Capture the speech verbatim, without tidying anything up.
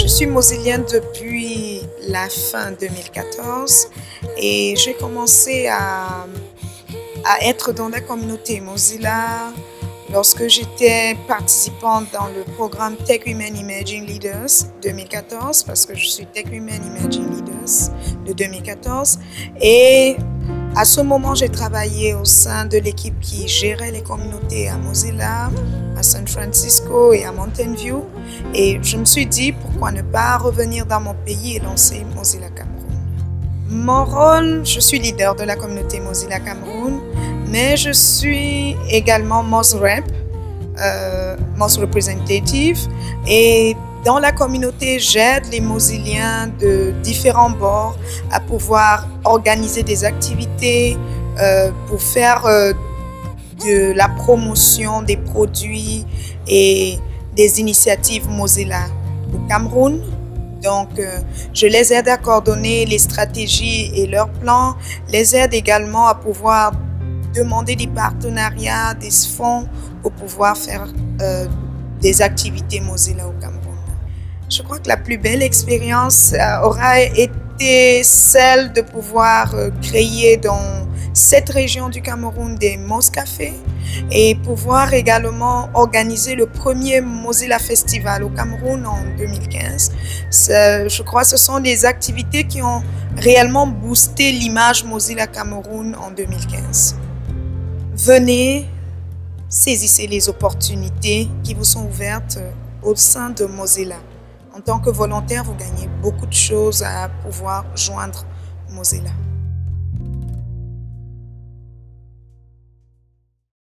suis mozillienne depuis la fin deux mille quatorze et j'ai commencé à, à être dans la communauté Mozilla lorsque j'étais participante dans le programme Tech Women Emerging Leaders deux mille quatorze, parce que je suis Tech Women Emerging Leaders de deux mille quatorze. Et à ce moment, j'ai travaillé au sein de l'équipe qui gérait les communautés à Mozilla, à San Francisco et à Mountain View. Et je me suis dit, pourquoi ne pas revenir dans mon pays et lancer Mozilla Cameroun. Mon rôle, je suis leader de la communauté Mozilla Cameroun, mais je suis également MozRep, euh, Moz Representative. Et dans la communauté, j'aide les Mozilliens de différents bords à pouvoir organiser des activités euh, pour faire euh, de la promotion des produits et des initiatives Mozilla au Cameroun. Donc, euh, je les aide à coordonner les stratégies et leurs plans, les aide également à pouvoir demander des partenariats, des fonds pour pouvoir faire euh, des activités Mozilla au Cameroun. Je crois que la plus belle expérience euh, aura été celle de pouvoir euh, créer dans cette région du Cameroun des Mozcafés et pouvoir également organiser le premier Mozilla Festival au Cameroun en deux mille quinze. Je crois que ce sont des activités qui ont réellement boosté l'image Mozilla Cameroun en deux mille quinze. Venez, saisissez les opportunités qui vous sont ouvertes au sein de Mozilla. En tant que volontaire, vous gagnez beaucoup de choses à pouvoir joindre Mozilla.